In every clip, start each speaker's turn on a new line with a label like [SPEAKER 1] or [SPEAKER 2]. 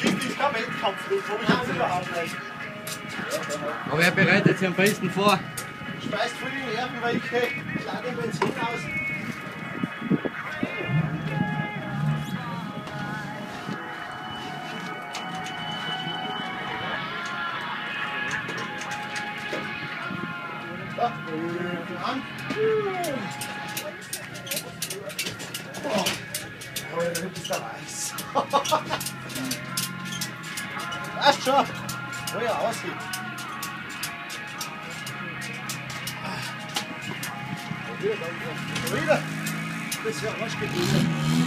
[SPEAKER 1] Schießen ist kein Wettkampf, das habe ich überhaupt nicht.
[SPEAKER 2] Aber er bereitet sich am besten vor.
[SPEAKER 1] Speist voll die Nerven, weil ich lade den Benzin aus. So, an. Oh, du bist da weiß. Passt schon. Oh ja, aussieht. Wieder. Das ist ja Arsch gewesen.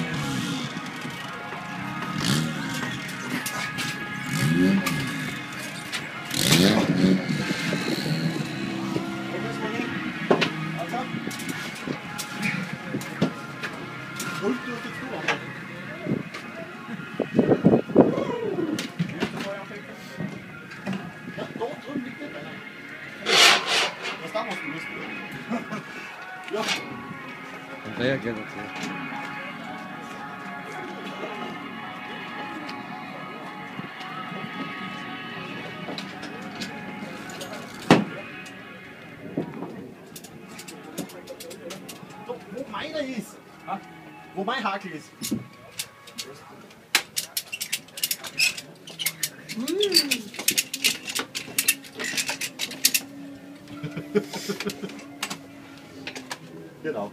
[SPEAKER 2] Andrea geht dazu.
[SPEAKER 1] Wo meiner ist? Wo mein Hakel ist? Genau.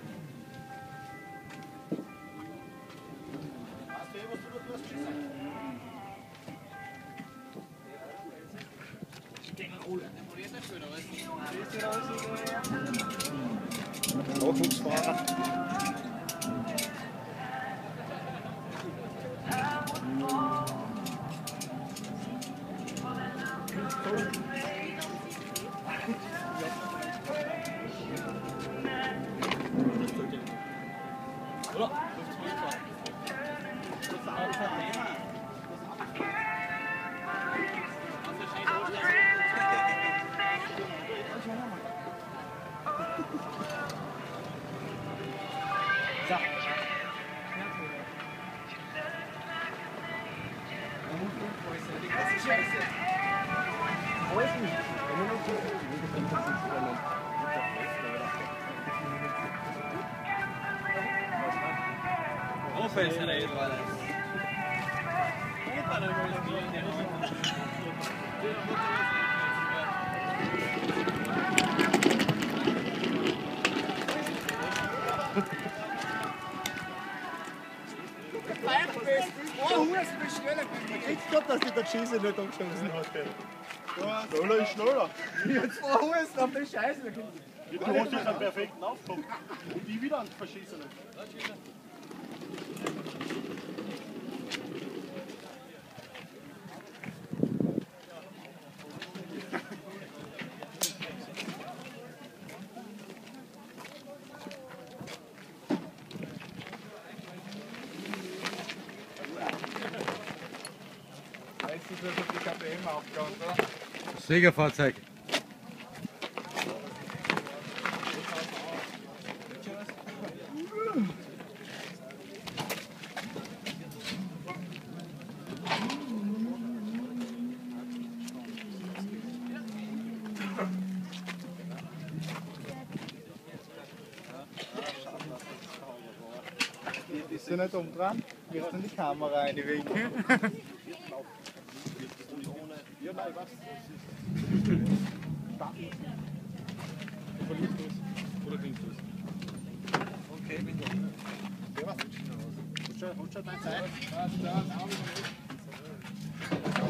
[SPEAKER 1] Nachwuchsfahrer. Ich glaube, dass die der Schieße nicht angeschossen hat. Schneller ist schneller. Jetzt 2 Husten auf den Scheiße. Du hast jetzt einen perfekten Aufkommen. Und die wieder an die Verschießene.
[SPEAKER 2] Siegerfahrzeug.
[SPEAKER 1] Bist du nicht umdrehen? Wirst du in die Kamera reinwinken? Ja, nein, was? Du verlierst das. Oder gewinnst du es? Okay, bin da. Ja, was? Holst du deine Zeit?